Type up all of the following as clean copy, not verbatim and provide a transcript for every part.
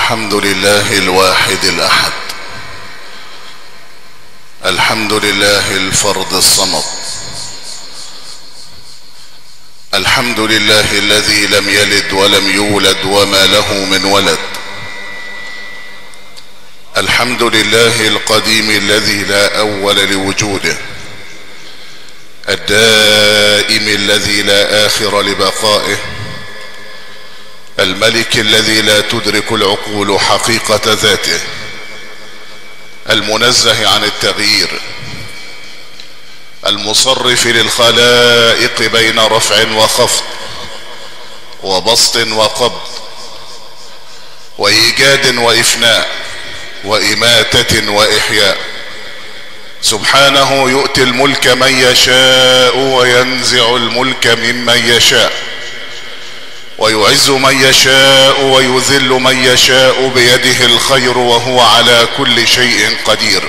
الحمد لله الواحد الأحد، الحمد لله الفرد الصمد، الحمد لله الذي لم يلد ولم يولد وما له من ولد، الحمد لله القديم الذي لا أول لوجوده، الدائم الذي لا آخر لبقائه، الملك الذي لا تدرك العقول حقيقة ذاته، المنزه عن التغيير، المصرف للخلائق بين رفع وخفض وبسط وقبض وإيجاد وإفناء وإماتة وإحياء. سبحانه يؤتي الملك من يشاء وينزع الملك ممن يشاء، ويعز من يشاء ويذل من يشاء، بيده الخير وهو على كل شيء قدير.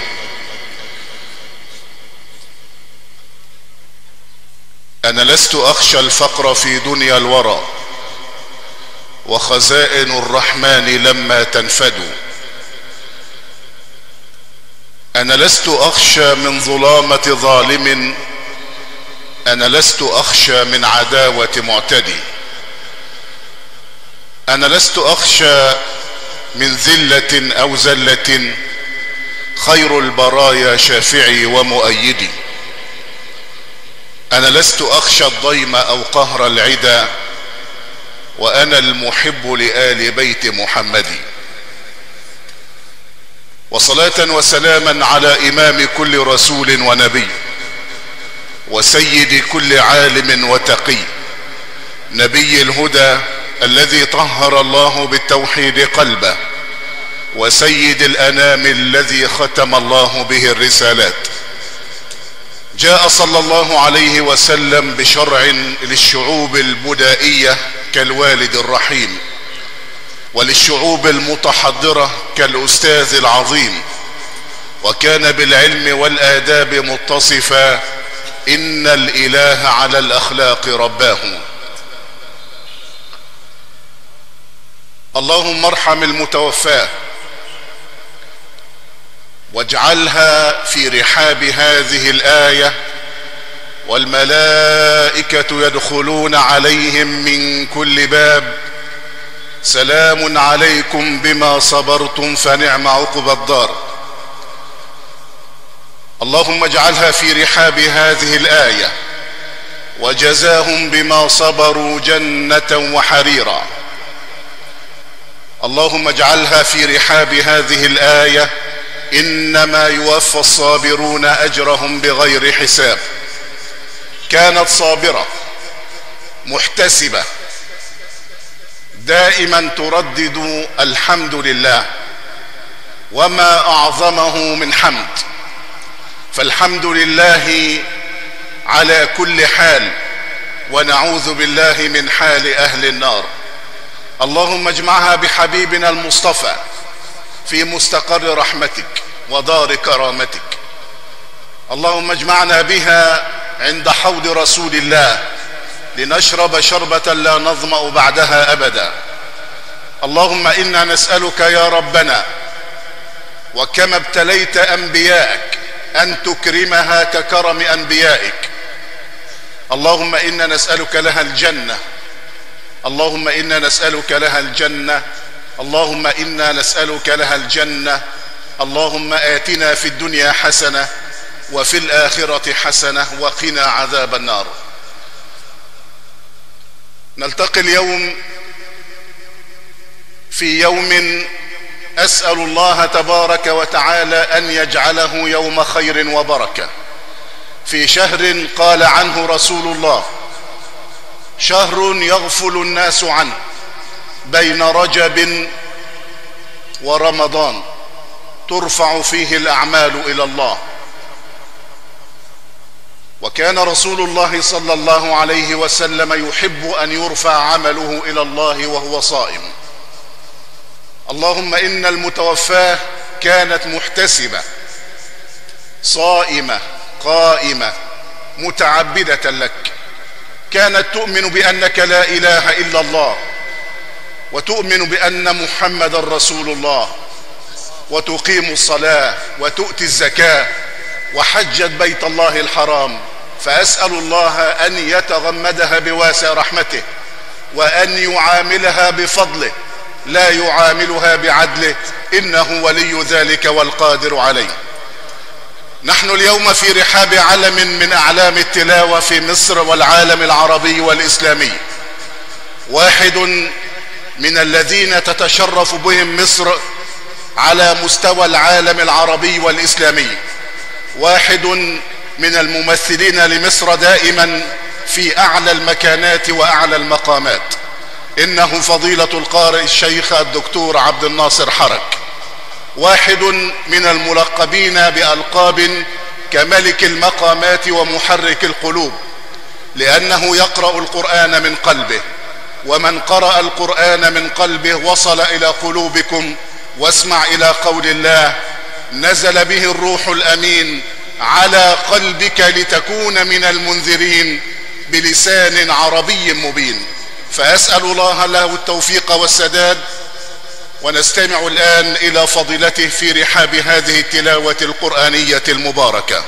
أنا لست أخشى الفقر في دنيا الورى، وخزائن الرحمن لما تنفد. أنا لست أخشى من ظلامة ظالم، أنا لست أخشى من عداوة معتدي. أنا لست أخشى من ذلة أو زلة، خير البرايا شافعي ومؤيدي. أنا لست أخشى الضيم أو قهر العدا، وأنا المحب لآل بيت محمد. وصلاة وسلاما على إمام كل رسول ونبي، وسيد كل عالم وتقي، نبي الهدى الذي طهر الله بالتوحيد قلبه، وسيد الأنام الذي ختم الله به الرسالات. جاء صلى الله عليه وسلم بشرع للشعوب البدائية كالوالد الرحيم، وللشعوب المتحضرة كالأستاذ العظيم، وكان بالعلم والآداب متصفا. إن الإله على الأخلاق رباه. اللهم ارحم المتوفاة، واجعلها في رحاب هذه الآية، والملائكة يدخلون عليهم من كل باب، سلام عليكم بما صبرتم فنعم عقبى الدار. اللهم اجعلها في رحاب هذه الآية، وجزاهم بما صبروا جنة وحريرا. اللهم اجعلها في رحاب هذه الآية، إنما يوفى الصابرون أجرهم بغير حساب. كانت صابرة محتسبة، دائما تردد الحمد لله، وما أعظمه من حمد. فالحمد لله على كل حال، ونعوذ بالله من حال أهل النار. اللهم اجمعها بحبيبنا المصطفى في مستقر رحمتك ودار كرامتك. اللهم اجمعنا بها عند حوض رسول الله، لنشرب شربة لا نظمأ بعدها أبدا. اللهم إنا نسألك يا ربنا، وكما ابتليت أنبيائك، أن تكرمها ككرم أنبيائك. اللهم إنا نسألك لها الجنة، اللهم إنا نسألك لها الجنة، اللهم إنا نسألك لها الجنة. اللهم آتنا في الدنيا حسنة وفي الآخرة حسنة وقنا عذاب النار. نلتقي اليوم في يوم أسأل الله تبارك وتعالى أن يجعله يوم خير وبركة، في شهر قال عنه رسول الله: شهر يغفل الناس عنه، بين رجب ورمضان ترفع فيه الأعمال إلى الله. وكان رسول الله صلى الله عليه وسلم يحب أن يرفع عمله إلى الله وهو صائم. اللهم إن المتوفاة كانت محتسبة، صائمة، قائمة، متعبدة لك. كانت تؤمن بأنك لا إله إلا الله، وتؤمن بأن محمد رسول الله، وتقيم الصلاة وتؤتي الزكاة وحجت بيت الله الحرام، فأسأل الله أن يتغمدها بواسع رحمته، وأن يعاملها بفضله لا يعاملها بعدله، إنه ولي ذلك والقادر عليه. نحن اليوم في رحاب علم من أعلام التلاوة في مصر والعالم العربي والإسلامي، واحد من الذين تتشرف بهم مصر على مستوى العالم العربي والإسلامي، واحد من الممثلين لمصر دائما في أعلى المكانات وأعلى المقامات، إنه فضيلة القارئ الشيخ الدكتور عبد الناصر حرك، واحد من الملقبين بألقاب كملك المقامات ومحرك القلوب، لأنه يقرأ القرآن من قلبه، ومن قرأ القرآن من قلبه وصل إلى قلوبكم. واسمع إلى قول الله: نزل به الروح الأمين على قلبك لتكون من المنذرين بلسان عربي مبين. فأسأل الله له التوفيق والسداد. ونستمع الآن إلى فضيلته في رحاب هذه التلاوة القرآنية المباركة.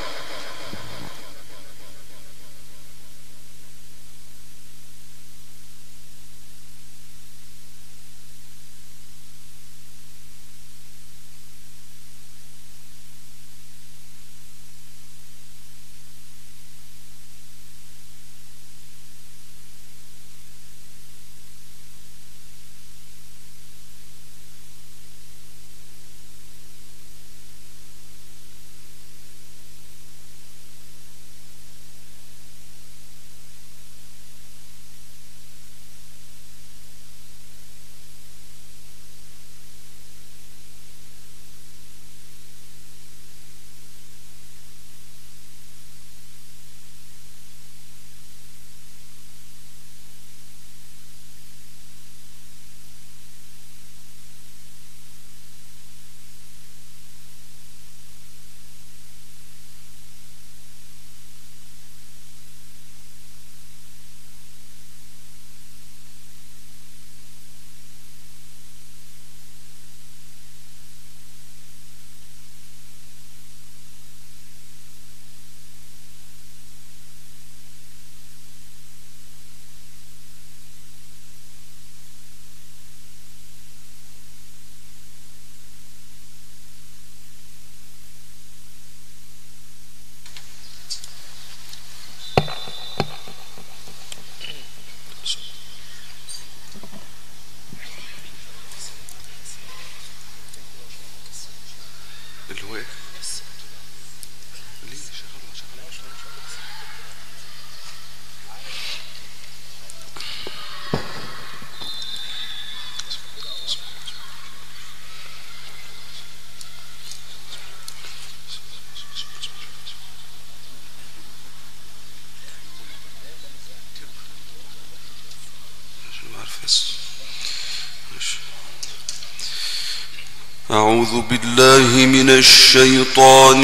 أعوذ بالله من الشيطان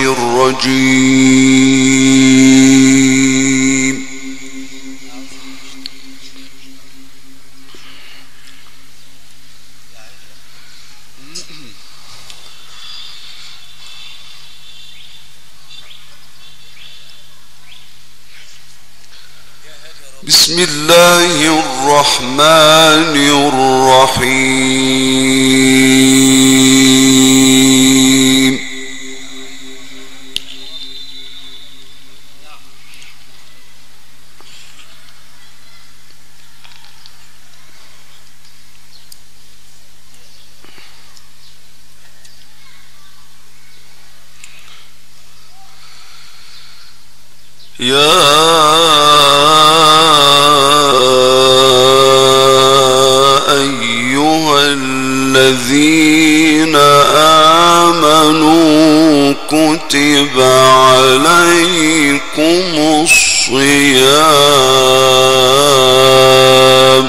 الرجيم. بسم الله الرحمن الرحيم. الذين آمنوا كتب عليكم الصيام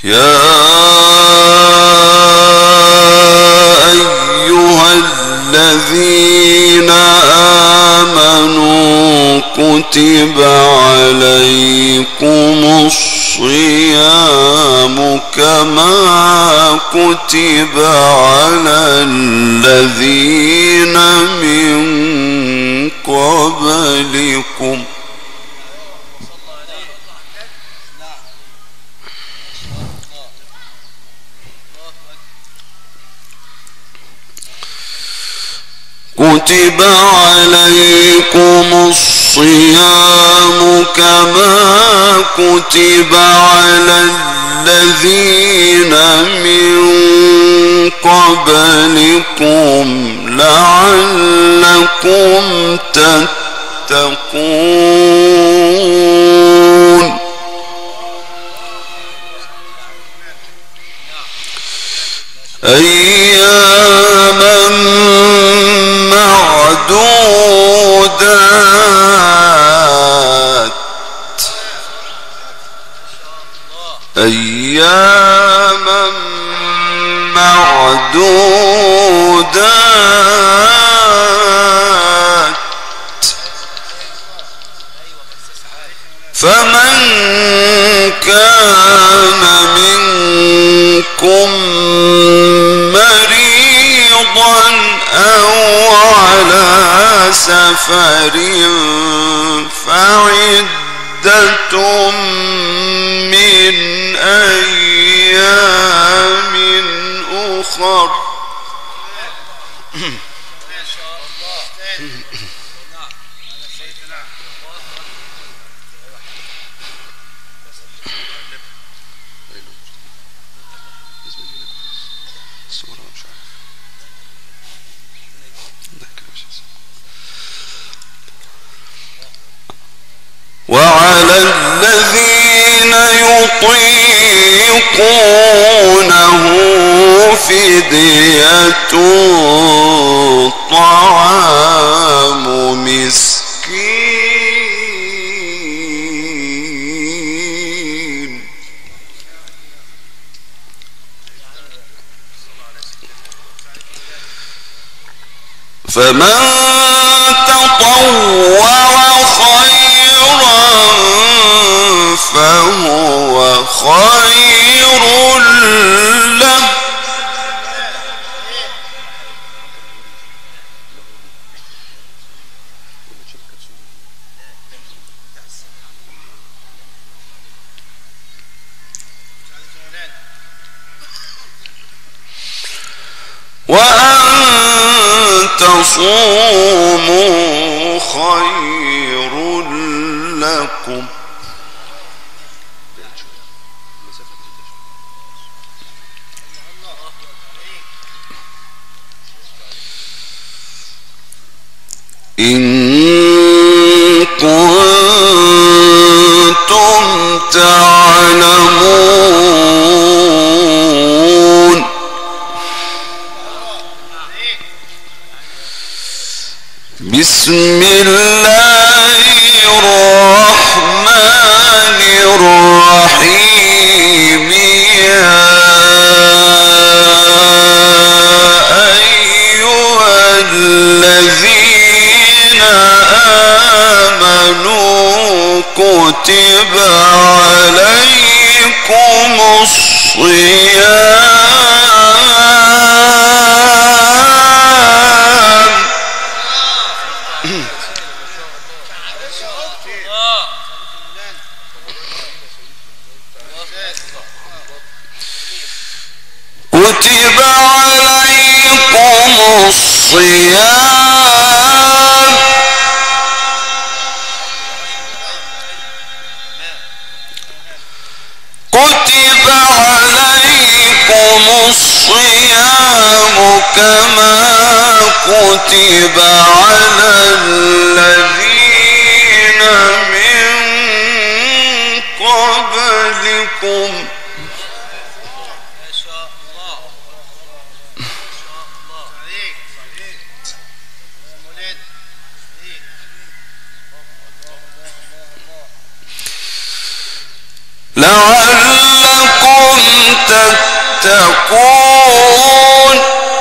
يا أيها الذين آمنوا كتب عليكم الصيام كما كتب على الذين من قبلكم كتب عليكم الصيام كما كتب على الذين من قبلكم لعلكم تتقون أياما معدودات أياما معدودات فمن كان منكم مريضا أو على سفر فعدة من أيام أخر وعلى الذين يطيقونه فدية طعام مسكين فمن تطوع خيرا فهو خير له وأن تصوموا خير لكم إن كنتم تعلمون بسم الله الرحمن الرحيم يا أيها الذين آمنوا كتب عليكم الصيام كتب عليكم الصيام كتب عليكم الصيام كما كتب على الذين من قبلكم لعلكم تتقون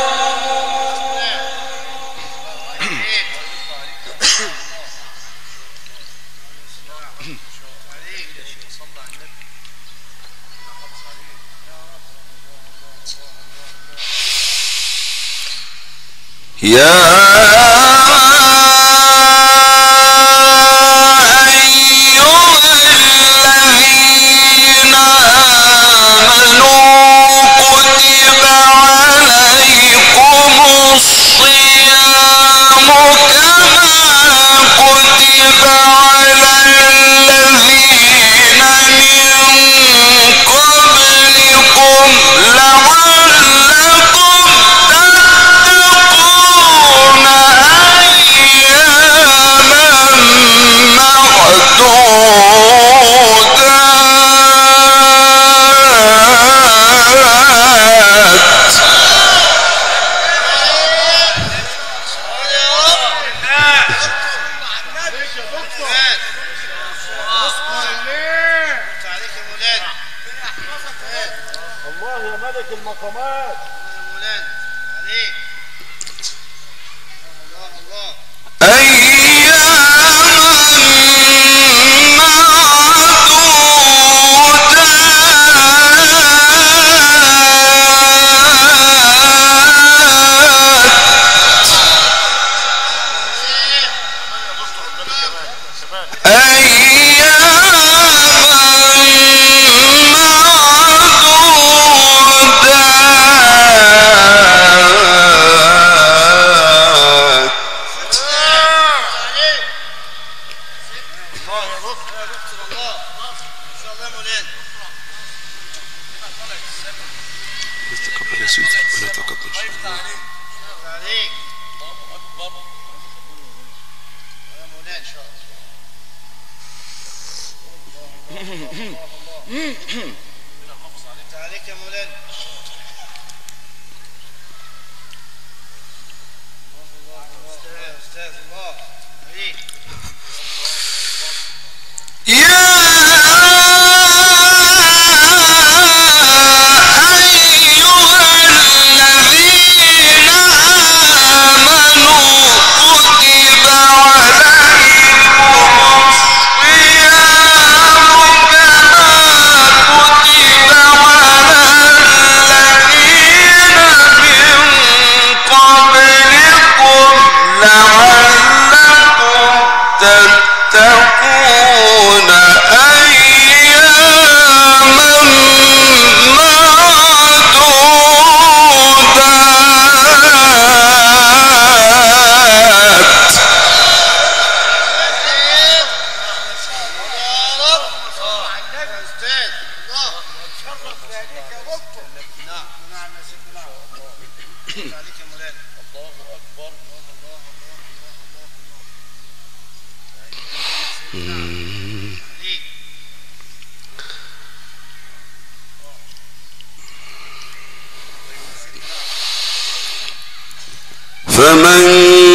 فمن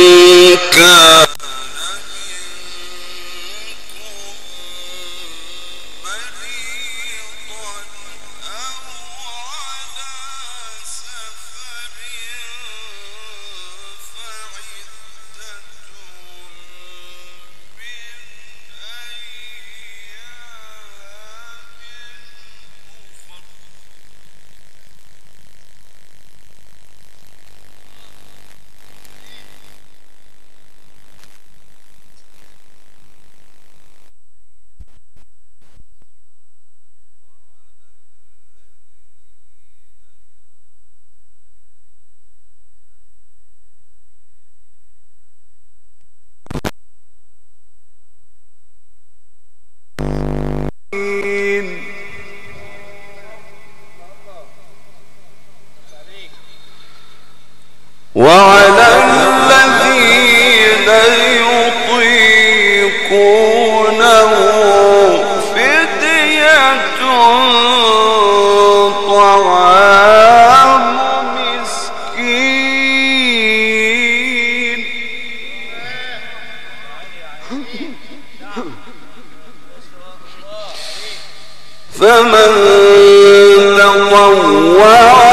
كان وعلى الذين يطيقونه فدية طعام مسكين فمن تطوع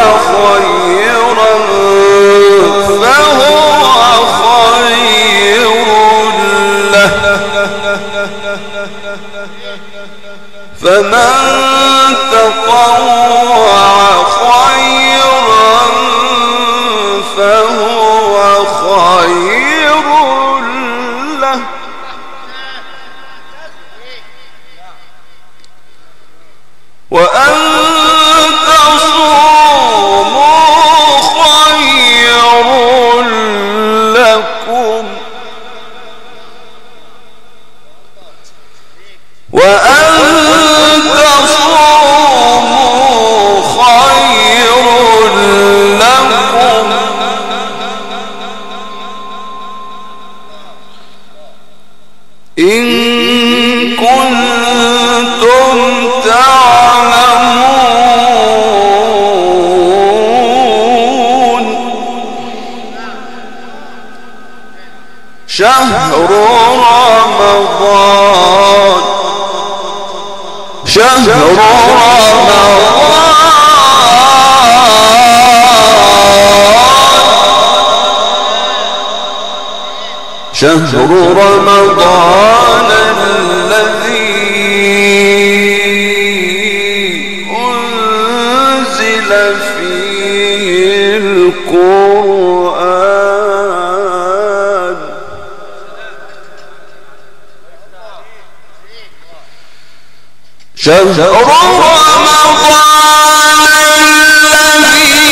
شهر رمضان شهر رمضان شهر رمضان الذي أنزل فيه القرآن شهر رمضان الذي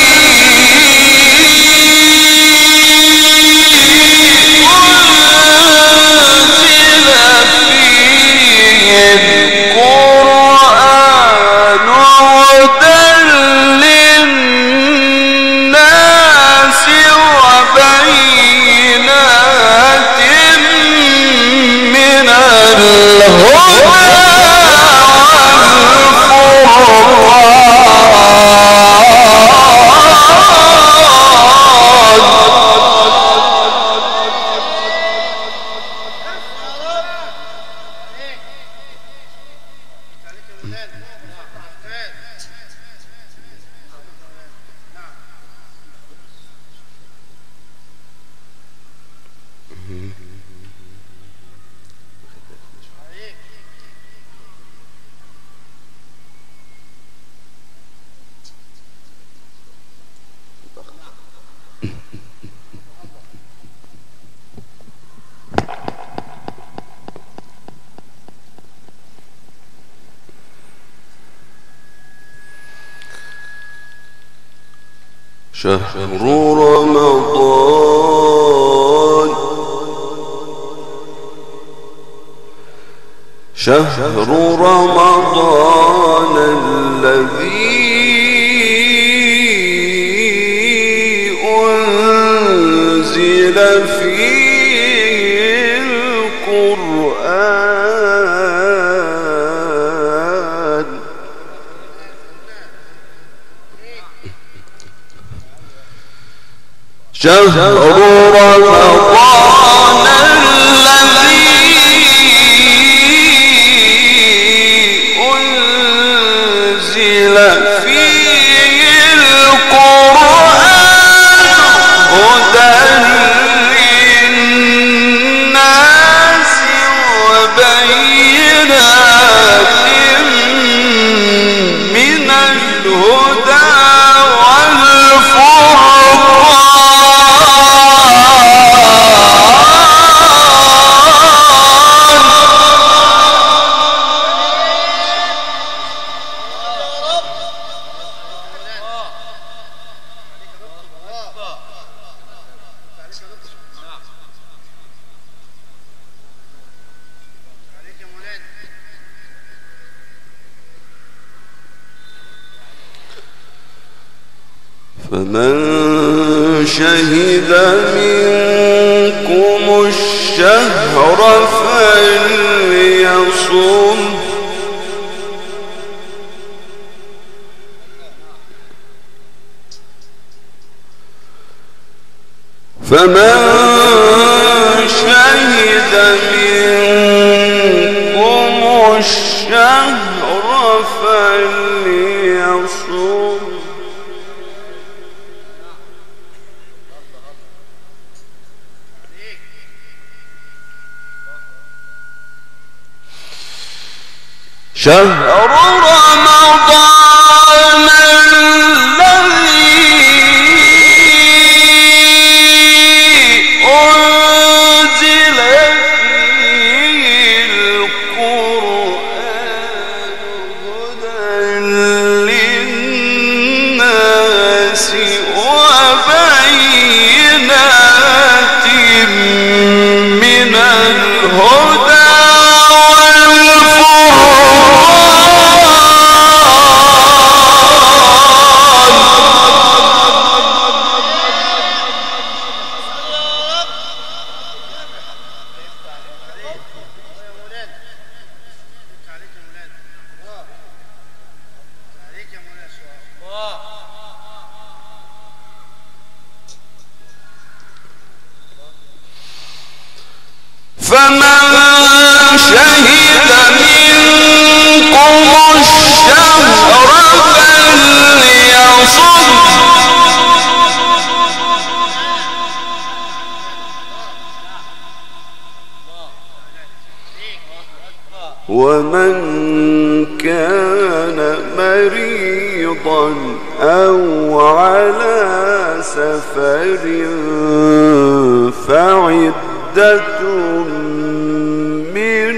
شهر رمضان الذي أنزل فيه القرآن شهر رمضان الذي أنزل فيه القرآن هدى للناس وبينات من الهدى فمن شهد منكم الشهر فليصم فمن شهد منكم الشهر فليصم شهر رمضان الذي أنزل فيه القرآن هدى للناس وبينات من الهدى والفرقان فمن شهد منكم الشهر فليصم ومن كان مريضا أو على سفر فعدة من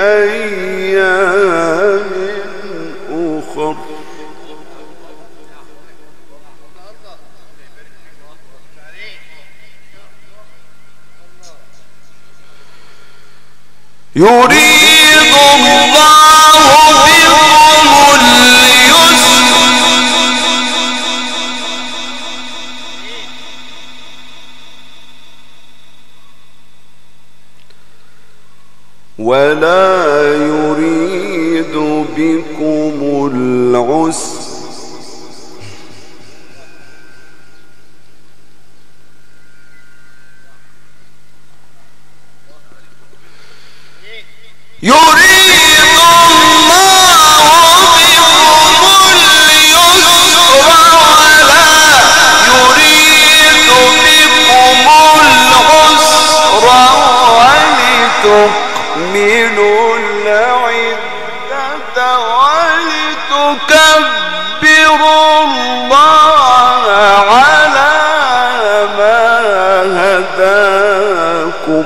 أيام أخر يريد الله بكم اليسر ولا يريد بكم العسر يريد الله بكم اليسر ولا يريد بكم العسر ولتكملوا العدة ولتكبروا الله على ما هداكم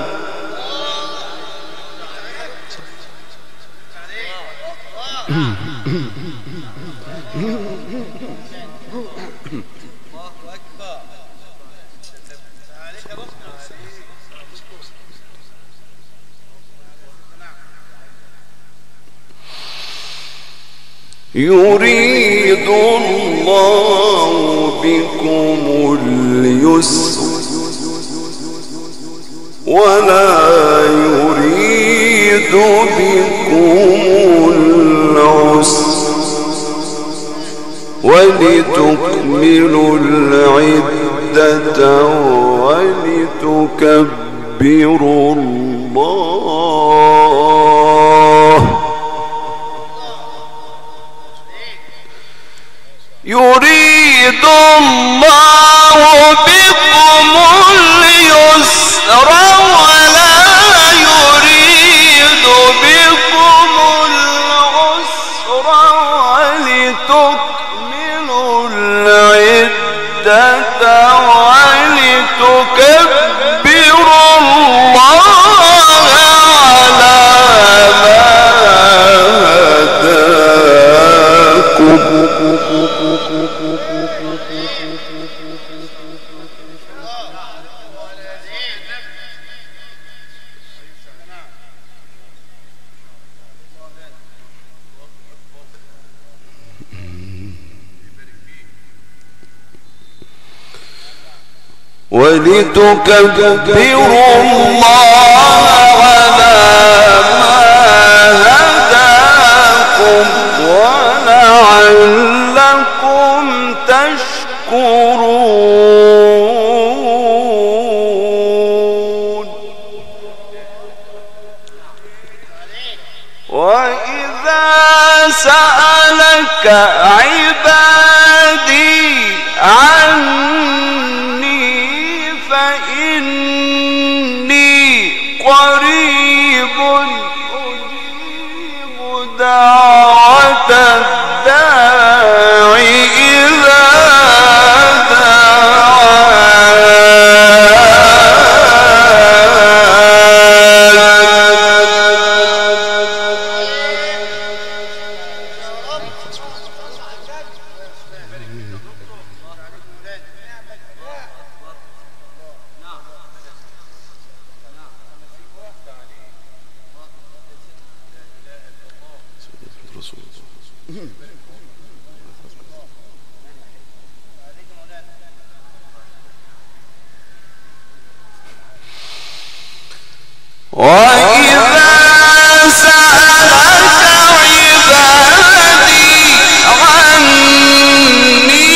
يريد الله بكم اليسر ولا يريد بكم العسر ولتكملوا العدة ولتكبروا الله يريد الله بكم اليسر ولا يريد بكم العسر ولتكملوا العدة ولتكبروا الله على ما هداكم ولتكبروا الله على ما هداكم ولعلكم تشكرون وإذا سألك عبادي عني فإني قريب أجيب دعوة الداعي إذا وإذا سألك عبادي عني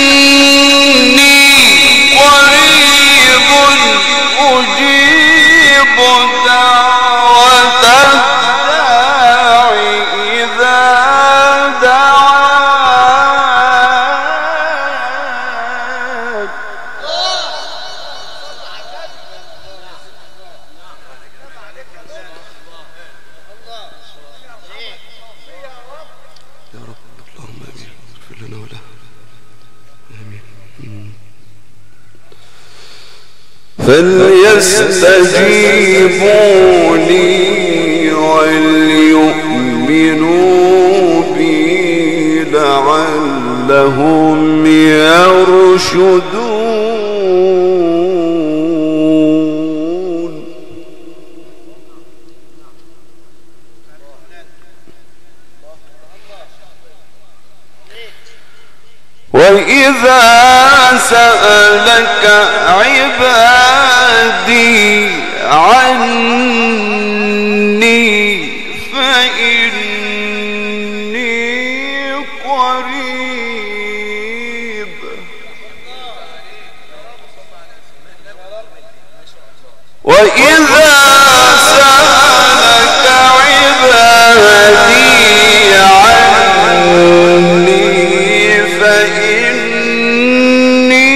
فإني قريب أجيب فليستجيبوا لي وليؤمنوا بي لعلهم يرشدون. وإذا سألك عبادي عني فإني قريب وإذا سألك عبادي عني فإني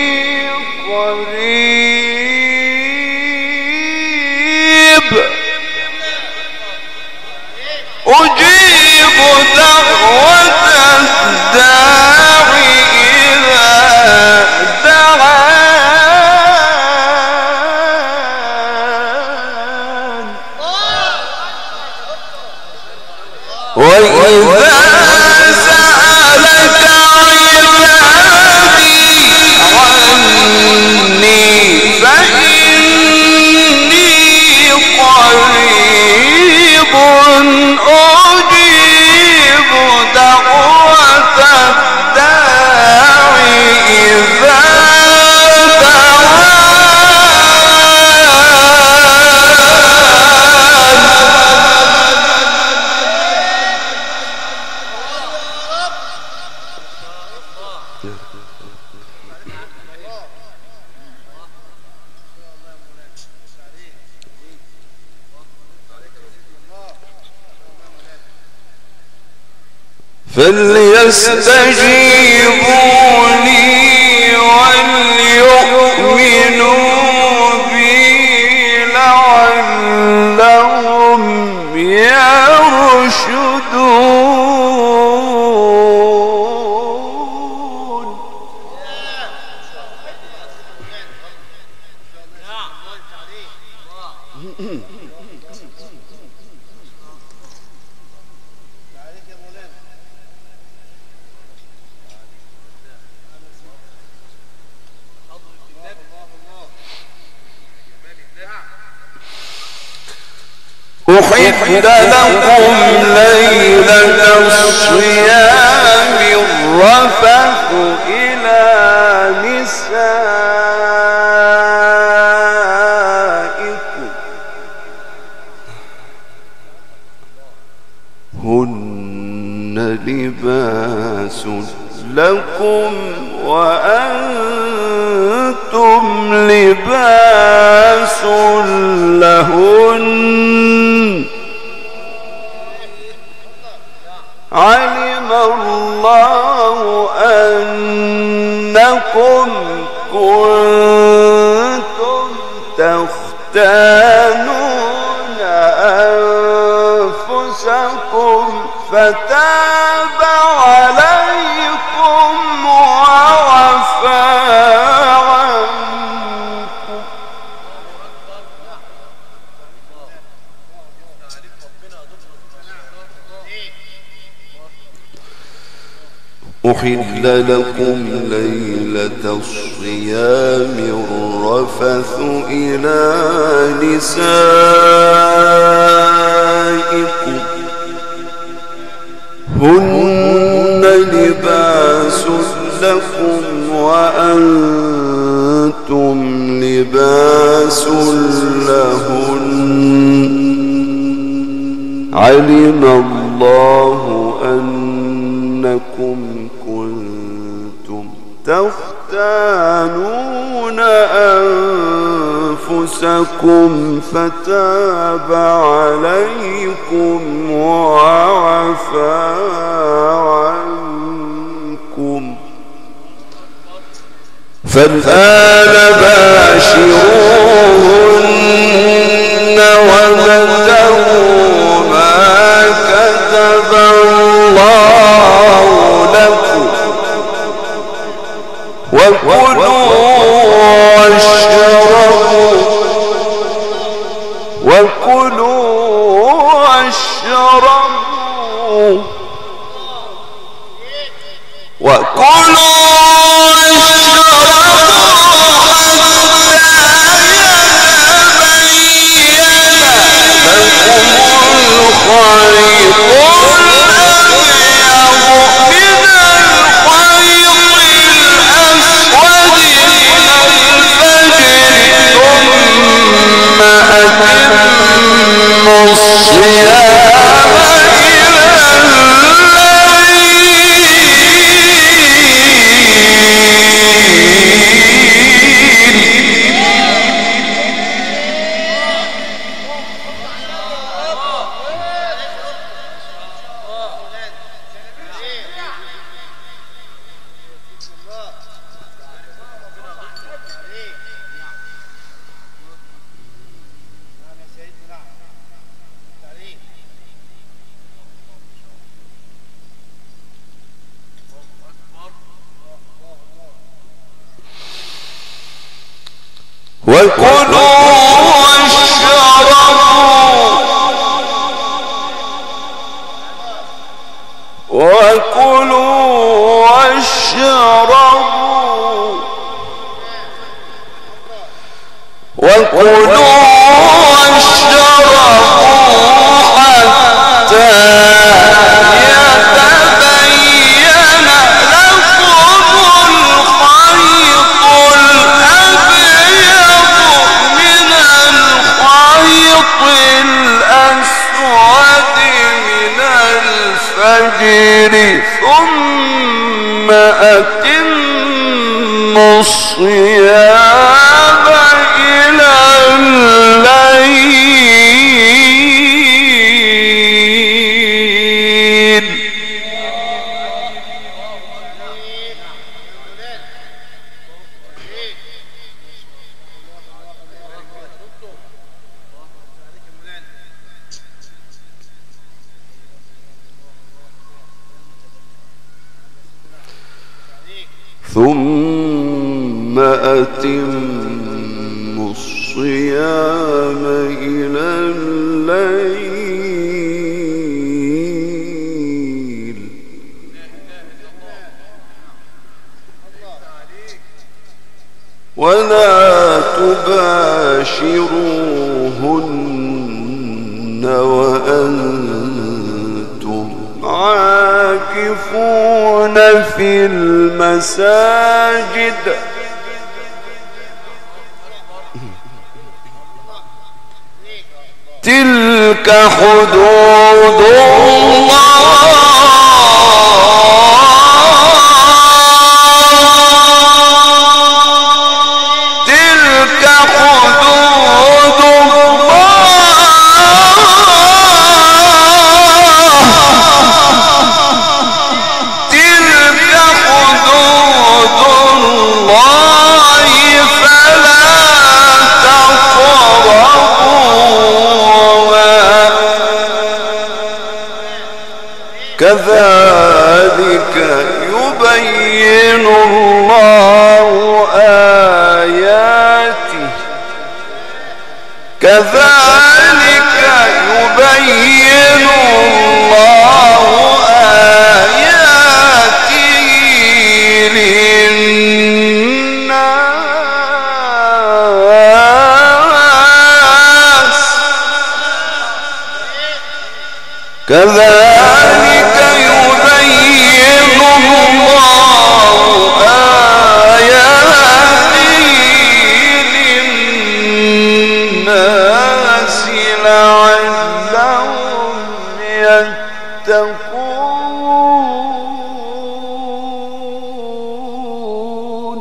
قريب أجيب دعوة الداعي إذا دعان وإذا سألك عبادي عني فإني قريب أجيب دعوة الداعي إذا فليستجيبوا لي وليؤمنوا بي لعلهم يرشدون. أحل لكم ليلة الصيام الرفث إلى نسائكم هن لباس لكم وأنتم لباس لهن علم الله أنكم كنتم تختانون أنفسكم فتاب عليكم وعفى عنكم أحل لكم ليلة الصيام الرفث إلى نسائكم هن لباس لكم وأنتم لباس لهن علم الله أنكم كنتم تختانون أنفسكم فتاب عليكم وعفى عنكم فالآن باشروهن وابتغوا ما كتب الله لكم وكلوا واشربوا ثم أتموا الصيام إلى الليل. ثم أتموا الصيام إلى الليل ولا تباشروهن وأنتم عاكفون في المساجد تلك حدود الله تلك حدود الله فلا تقربوها كذلك يبين الله آياته كذلك يبين الله آياته للناس كذلك يبين الله آياته للناس لعلهم يتقون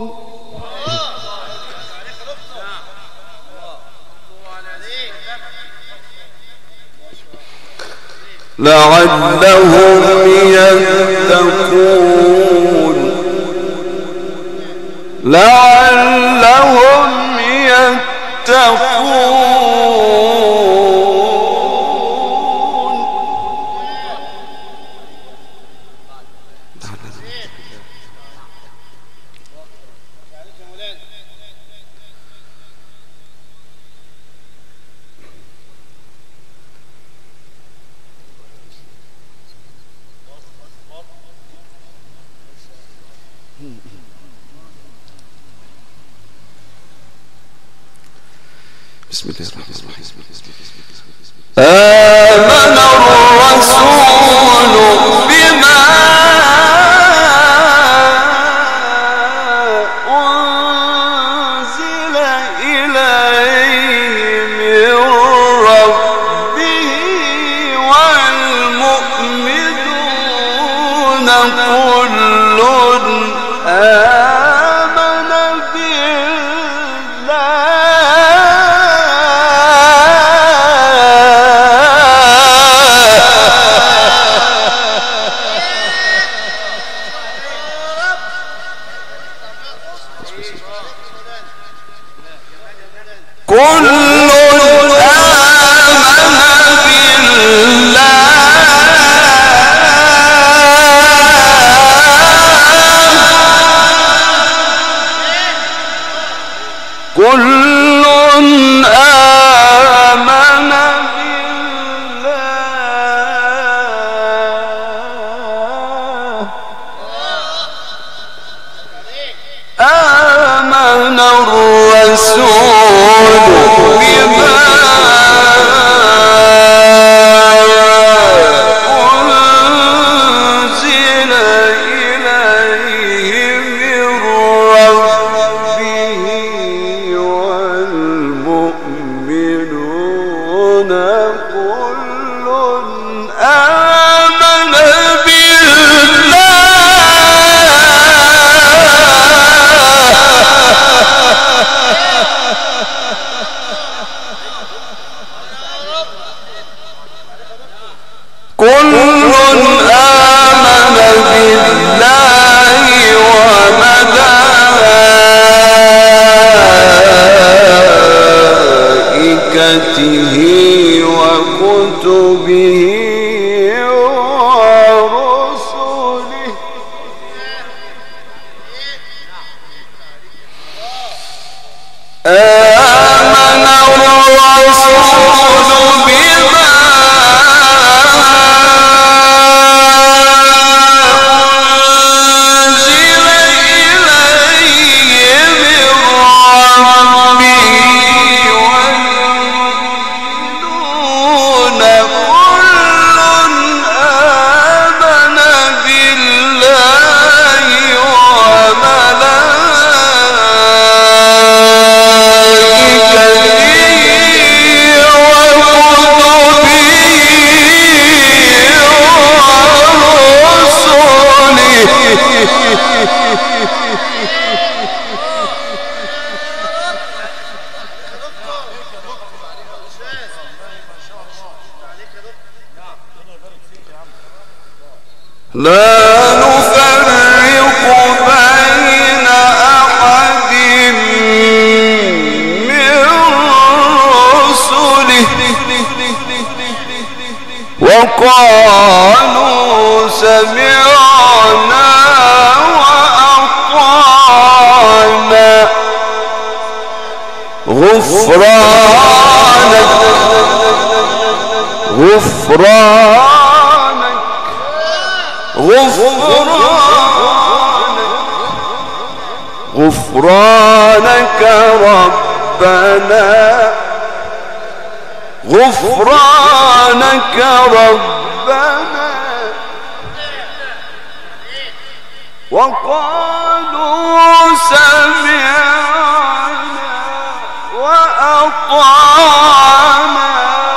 لعلهم يتقون لعلهم يتقون بسم الله الرحمن الرحيم آمن الرسول بما أنزل إليه من ربه والمؤمنون كل آمن كل آمن بالله كل آمن الرسول بما أنزل إليه من ربه والمؤمنون كل آمن بالله وملائكته وكتبه ورسله آمن الرسول بما لا نفرق بين أحد من رسله وقالوا سمعنا وأطعنا غفرانك غفرانك ربنا وقالوا سمعنا وأطعنا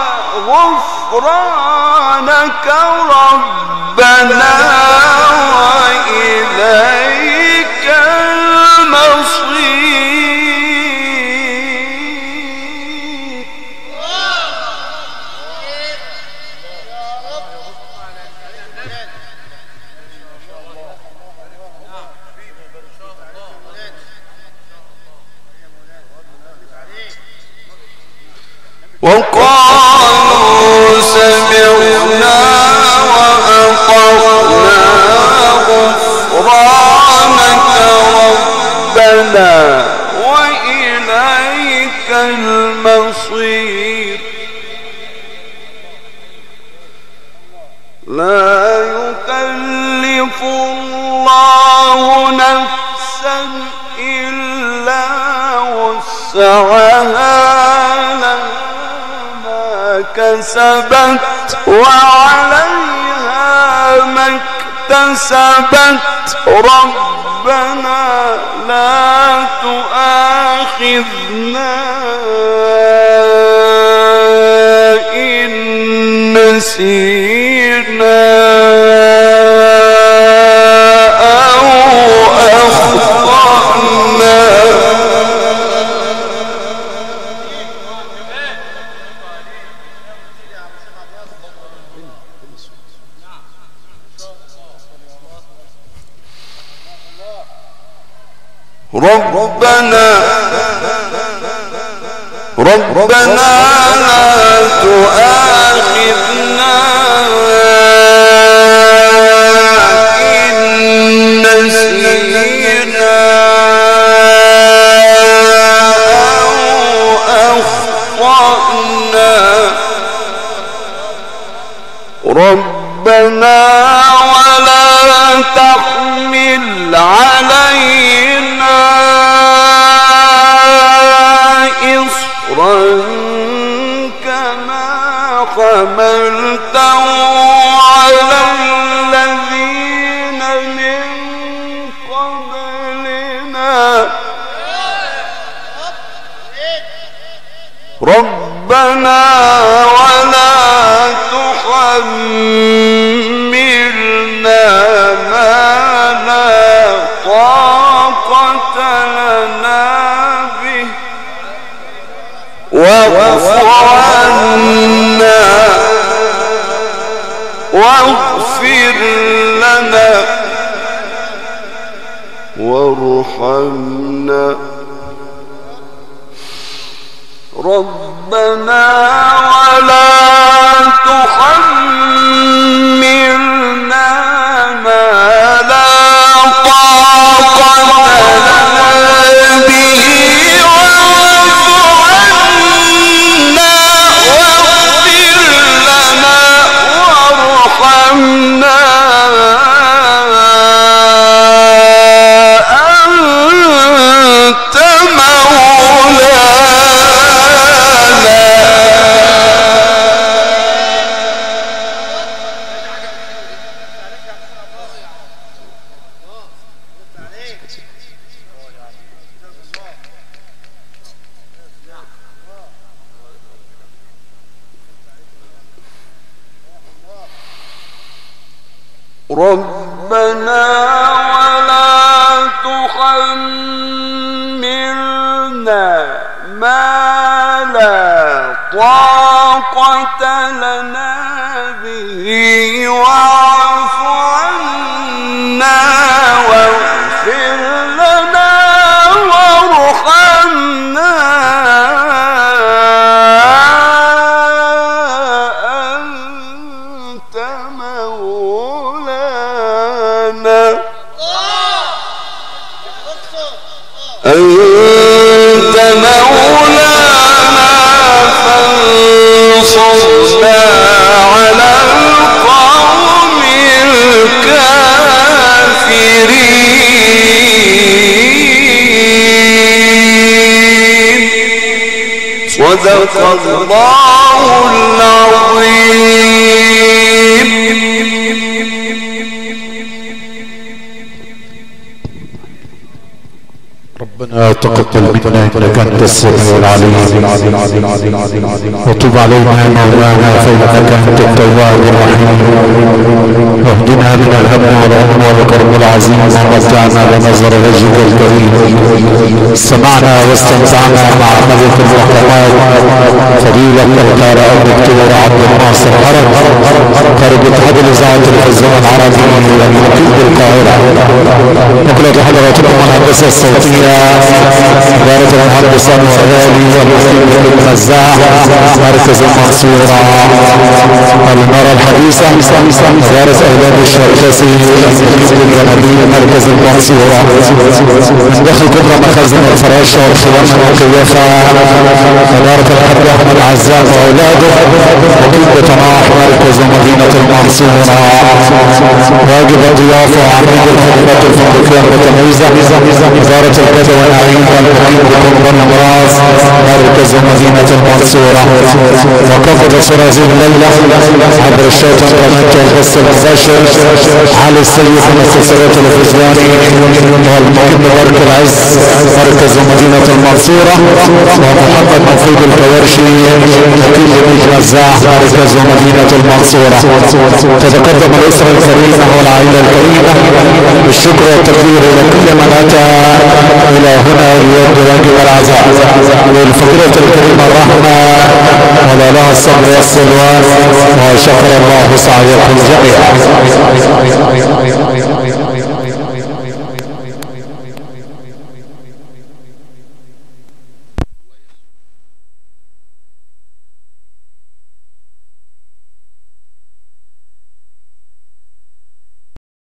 غفرانك ربنا وإليك المصير وقالوا سمعنا وأطعنا غفرانك ربنا وإليك المصير لا يكلف الله نفسا إلا وسعها كسبت وعليها ما اكتسبت ربنا لا تؤاخذنا إن نسينا أو أخطأنا ربنا لا تؤاخذنا إن نسينا أو ربنا ولا تحملنا ما لا طاقة لنا به واعف عنا واغفر لنا وارحمنا ربنا ولا تحملنا ما لا طاقة لنا به واعف عنا واغفر لنا وارحمنا أنت مولانا. ربنا ولا تحملنا ما لا طاقة لنا به واعف عنا واغفر لنا وارحمنا أنت مولانا أنت مولانا فانصرنا على القوم الكافرين. صدق الله العظيم. ربنا تقبل منا انك انت السميع العليم وتب علينا يا مولانا فانك انت التواب الرحيم واهدنا من الهم والغم والكرب العظيم ومتعنا بنظر وجهك الكريم. سمعنا واستمتعنا مع ملك الرحمات فضيلة القارئ الدكتور عبد الناصر عرب قارئ اتحاد الاذاعه التلفزيون العربي المقيم بالقاهره. نقلت حضراتكم الهندسه الصوتيه إدارة المهندس الغالي والمقيم بالمزاح مركز المنصورة. المرة الحديثة إدارة أولاد الشركسي المقيم بالجنوبي مركز المنصورة. من داخل كبرى مخازن الفراشة والخوان والقيافة إدارة الحاج أحمد عزام وأولاده مقيم بطناح مركز مدينة المنصورة. واجب الضيافة وعميد الخدمات الفندقية المتميزة إدارة البدو والنعيم والمقيم بكبرى الأمراض مركز مدينة المنصورة. وكفر سرازين الليلة عبر الشاشة والبث المباشر علي السيد مؤسسة التلفزيوني والمقيم ببرك العز مركز مدينة المنصورة. ومحمد مفيد الكوارشي مقيم بالمزاح مركز مدينة المنصورة. تتقدم الأسرة الكريمة والعائلة الكريمة بالشكر والتقدير إلى كل من أتى إلى هنا ليؤدي واجب العزاء للفضيلة الكريمة الرحمة ولا لها الصبر والسلوان وشكر الله سعيكم جميعا.